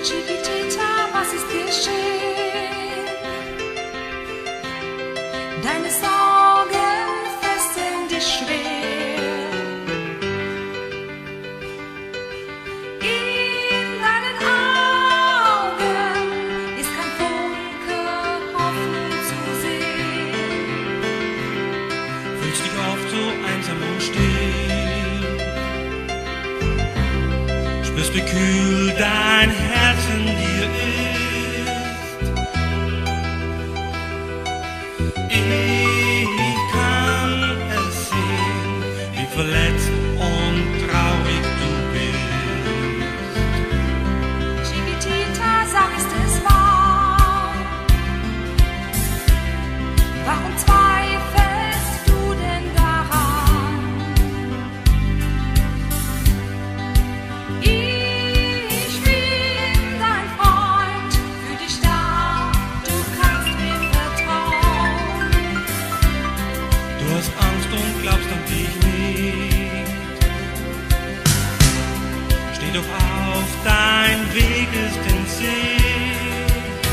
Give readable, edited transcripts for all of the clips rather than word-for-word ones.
Chiquitita, was ist geschehen? Deine Sorgen fesseln dich schwer. In deinen Augen ist kein Funke Hoffnung zu sehen. Fühlst dich oft so einsam und still, spürst, wie kühl dein Herz in dir ist. Ich kann es sehen, wie verletzt und traurig du bist. Chiquitita, sag, ist es wahr? Warum zweifelst du denn daran? Ich bin dein Freund, für dich da, du kannst mir vertrauen. Du hast Angst und glaubst an dich nicht. Steh doch auf, dein Weg ist in Sicht.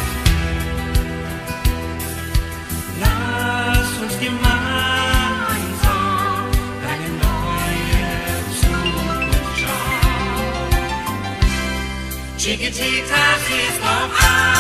Lass uns gemeinsam deine neue Zukunft schauen. Chiquitita, siehst doch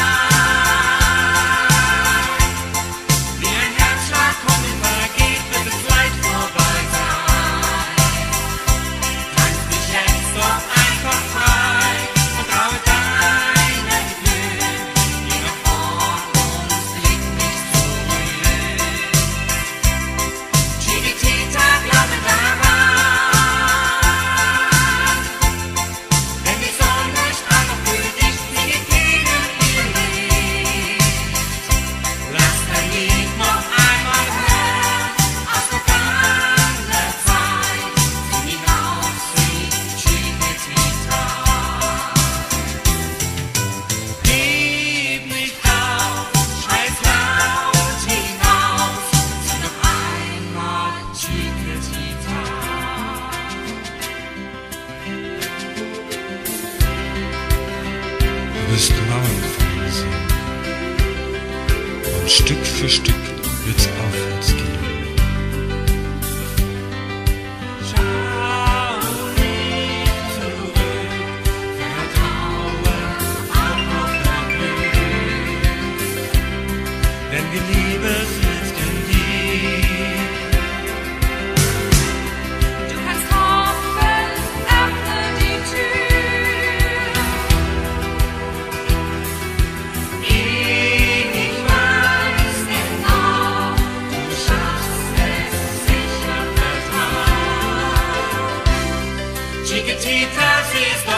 ein, wie ein Herzschlag kommt und vergeht, wird es gleich vorbei sein. Tanz dich jetzt doch einfach frei und traue deinem Glück. Geh nach vorn und blick nicht zurück. Chiquitita, glaube daran, denn die Sonne strahlt auch für dich, sie gibt jedem ihr Licht. Lass dein Lied noch einmal hören, aus vergangener Zeit. Sing hinaus, sing Chiquitita. Gib nicht auf, schrei es laut hinaus. Sing noch einmal Chiquitita. Du wirst Mauern fallen sehen, und Stück für Stück wird's aufwärts gehen. Schau nicht zurück, vertraue auch auf dein Glück, denn die Liebe sitzt in dir. Du kannst hoffen, öffne die Tür. Ich weiß Genau, du schaffst es sicher, vertrau. Chiquitita, sie ist